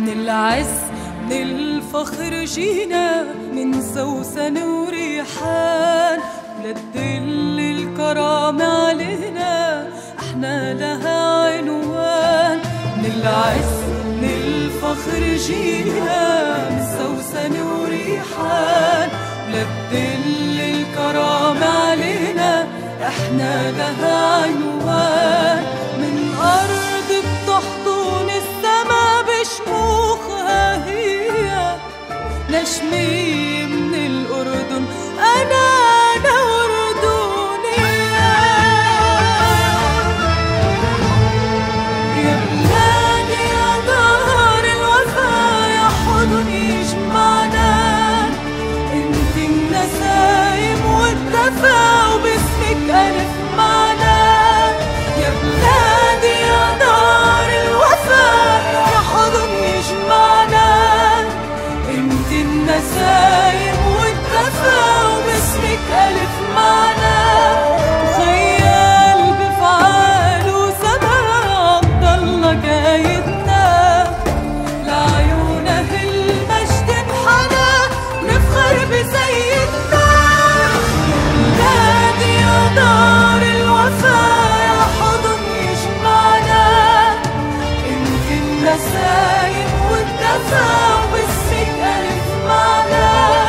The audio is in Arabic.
من العز من الفخر جينا من سوسن وريحان، ولتدل الكرامة علينا احنا لها عنوان. من العز من الفخر جينا من سوسن وريحان، ولتدل الكرامة علينا احنا لها عنوان. من أرض بتحضن السما بشموخها هي نجمي من الأردن، أنا أردنية. يا بلادي يا دار الوفا يا حضن يجمعنا، انت النسايم والدفا وباسمك ألف معنى. يا بلادي يا دار الوفا يا حضن يجمعنا، انت النسايم والدفا وباسمك ألف معنى. وخيال بفعال وسماع ضل جايتنا، لعيون أهل المجد انحنى نفخر بسيدنا. بلادي يا دار الوفا يا حضن يجمعنا، انت النسايم والدفا وباسمك ألف معنى.